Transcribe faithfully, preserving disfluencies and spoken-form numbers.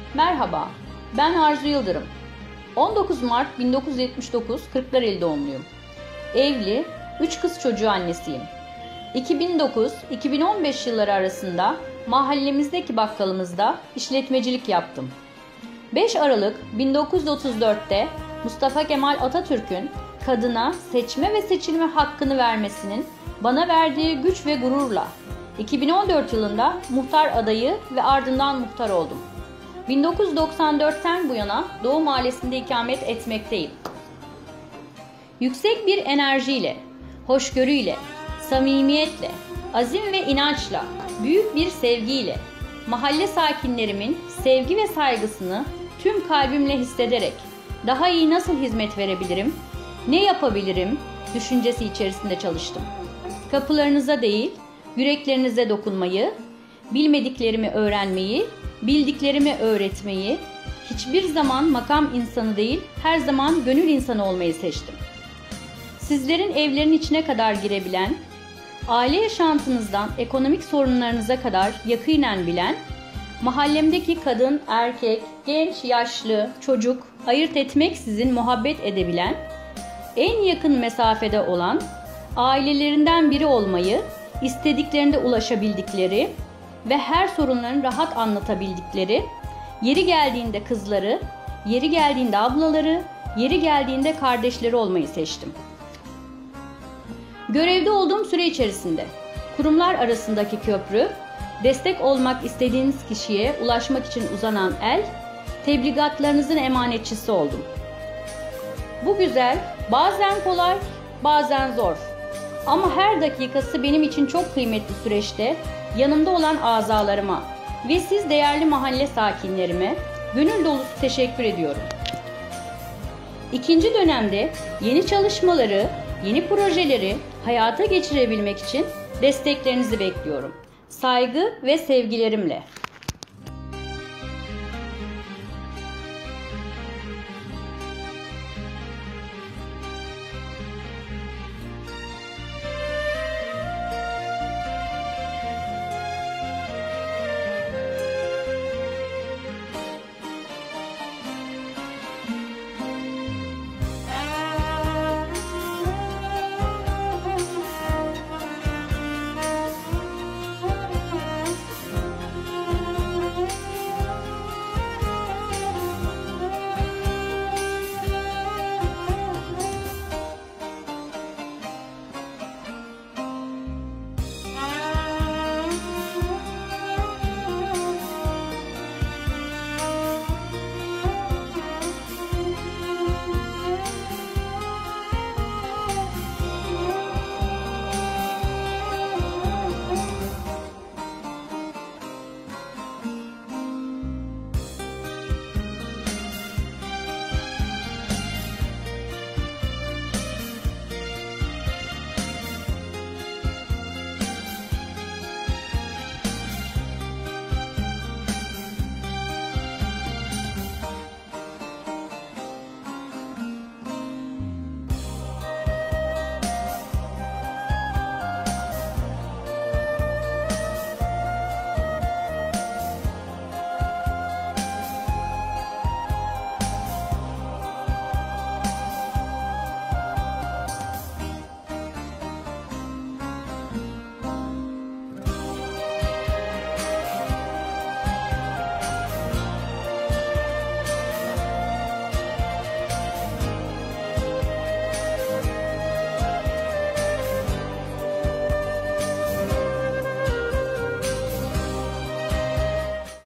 Merhaba, ben Arzu Yıldırım. on dokuz Mart bin dokuz yüz yetmiş dokuz Kırklareli doğumluyum. Evli, üç kız çocuğu annesiyim. iki bin dokuz iki bin on beş yılları arasında mahallemizdeki bakkalımızda işletmecilik yaptım. beş Aralık bin dokuz yüz otuz dört'te Mustafa Kemal Atatürk'ün kadına seçme ve seçilme hakkını vermesinin bana verdiği güç ve gururla iki bin on dört yılında muhtar adayı ve ardından muhtar oldum. bin dokuz yüz doksan dört'ten bu yana Doğu Mahallesi'nde ikamet etmekteyim. Yüksek bir enerjiyle, hoşgörüyle, samimiyetle, azim ve inançla, büyük bir sevgiyle, mahalle sakinlerimin sevgi ve saygısını tüm kalbimle hissederek daha iyi nasıl hizmet verebilirim, ne yapabilirim düşüncesi içerisinde çalıştım. Kapılarınıza değil, yüreklerinize dokunmayı, bilmediklerimi öğrenmeyi, bildiklerimi öğretmeyi, hiçbir zaman makam insanı değil, her zaman gönül insanı olmayı seçtim. Sizlerin evlerin içine kadar girebilen, aile yaşantınızdan ekonomik sorunlarınıza kadar yakinen bilen, mahallemdeki kadın, erkek, genç, yaşlı, çocuk ayırt etmeksizin muhabbet edebilen, en yakın mesafede olan, ailelerinden biri olmayı, istediklerinde ulaşabildikleri ve her sorunlarını rahat anlatabildikleri, yeri geldiğinde kızları, yeri geldiğinde ablaları, yeri geldiğinde kardeşleri olmayı seçtim. Görevde olduğum süre içerisinde kurumlar arasındaki köprü, destek olmak istediğiniz kişiye ulaşmak için uzanan el, tebligatlarınızın emanetçisi oldum. Bu güzel, bazen kolay, bazen zor. Ama her dakikası benim için çok kıymetli süreçte yanımda olan azalarıma ve siz değerli mahalle sakinlerime gönül dolusu teşekkür ediyorum. İkinci dönemde yeni çalışmaları, yeni projeleri hayata geçirebilmek için desteklerinizi bekliyorum. Saygı ve sevgilerimle.